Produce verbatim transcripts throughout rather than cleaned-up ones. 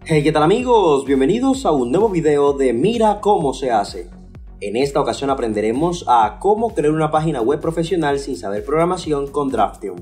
Hey, ¿qué tal amigos? Bienvenidos a un nuevo video de Mira cómo se hace. En esta ocasión aprenderemos a cómo crear una página web profesional sin saber programación con Draftium.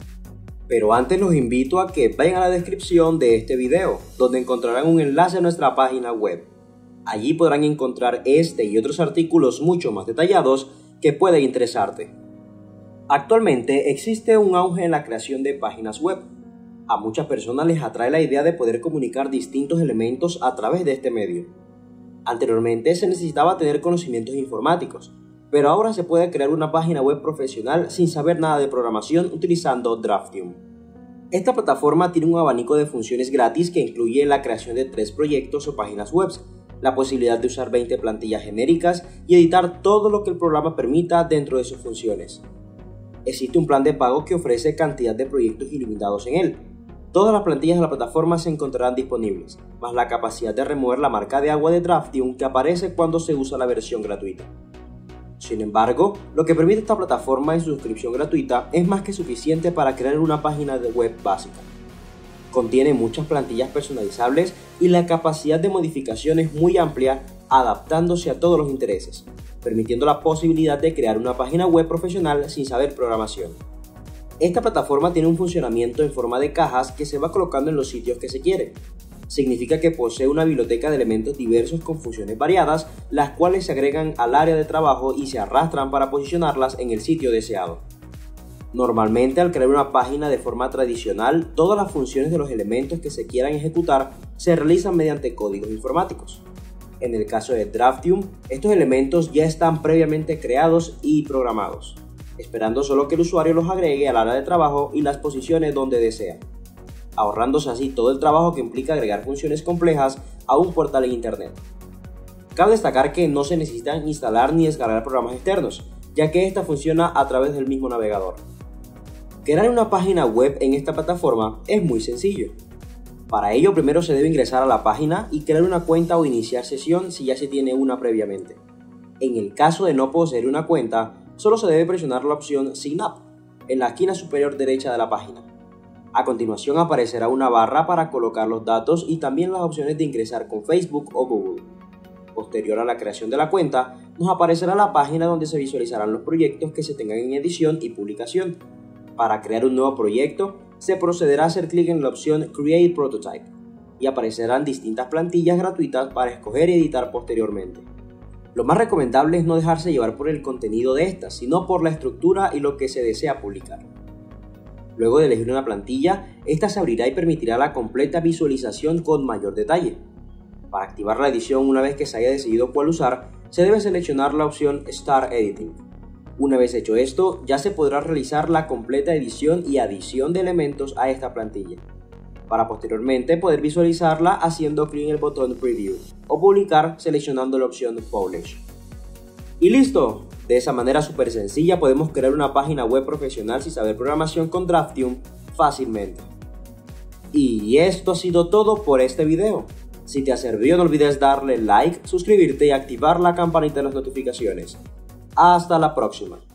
Pero antes los invito a que vayan a la descripción de este video, donde encontrarán un enlace a nuestra página web. Allí podrán encontrar este y otros artículos mucho más detallados que pueden interesarte. Actualmente existe un auge en la creación de páginas web. A muchas personas les atrae la idea de poder comunicar distintos elementos a través de este medio. Anteriormente se necesitaba tener conocimientos informáticos, pero ahora se puede crear una página web profesional sin saber nada de programación utilizando Draftium. Esta plataforma tiene un abanico de funciones gratis que incluye la creación de tres proyectos o páginas web, la posibilidad de usar veinte plantillas genéricas y editar todo lo que el programa permita dentro de sus funciones. Existe un plan de pago que ofrece cantidad de proyectos ilimitados en él. Todas las plantillas de la plataforma se encontrarán disponibles, más la capacidad de remover la marca de agua de Draftium que aparece cuando se usa la versión gratuita. Sin embargo, lo que permite esta plataforma en su suscripción gratuita es más que suficiente para crear una página de web básica. Contiene muchas plantillas personalizables y la capacidad de modificación es muy amplia, adaptándose a todos los intereses, permitiendo la posibilidad de crear una página web profesional sin saber programación. Esta plataforma tiene un funcionamiento en forma de cajas que se va colocando en los sitios que se quiere. Significa que posee una biblioteca de elementos diversos con funciones variadas, las cuales se agregan al área de trabajo y se arrastran para posicionarlas en el sitio deseado. Normalmente, al crear una página de forma tradicional, todas las funciones de los elementos que se quieran ejecutar se realizan mediante códigos informáticos. En el caso de Draftium, estos elementos ya están previamente creados y programados, esperando solo que el usuario los agregue al área de trabajo y las posiciones donde desea, ahorrándose así todo el trabajo que implica agregar funciones complejas a un portal en internet. Cabe destacar que no se necesitan instalar ni descargar programas externos, ya que esta funciona a través del mismo navegador. Crear una página web en esta plataforma es muy sencillo. Para ello primero se debe ingresar a la página y crear una cuenta o iniciar sesión si ya se tiene una previamente. En el caso de no poseer una cuenta, solo se debe presionar la opción Sign Up en la esquina superior derecha de la página. A continuación aparecerá una barra para colocar los datos y también las opciones de ingresar con Facebook o Google. Posterior a la creación de la cuenta, nos aparecerá la página donde se visualizarán los proyectos que se tengan en edición y publicación. Para crear un nuevo proyecto, se procederá a hacer clic en la opción Create Prototype y aparecerán distintas plantillas gratuitas para escoger y editar posteriormente. Lo más recomendable es no dejarse llevar por el contenido de estas, sino por la estructura y lo que se desea publicar. Luego de elegir una plantilla, esta se abrirá y permitirá la completa visualización con mayor detalle. Para activar la edición una vez que se haya decidido cuál usar, se debe seleccionar la opción Start Editing. Una vez hecho esto, ya se podrá realizar la completa edición y adición de elementos a esta plantilla, para posteriormente poder visualizarla haciendo clic en el botón Preview o publicar seleccionando la opción Publish. Y listo, de esa manera súper sencilla podemos crear una página web profesional sin saber programación con Draftium fácilmente. Y esto ha sido todo por este video. Si te ha servido no olvides darle like, suscribirte y activar la campanita de las notificaciones. Hasta la próxima.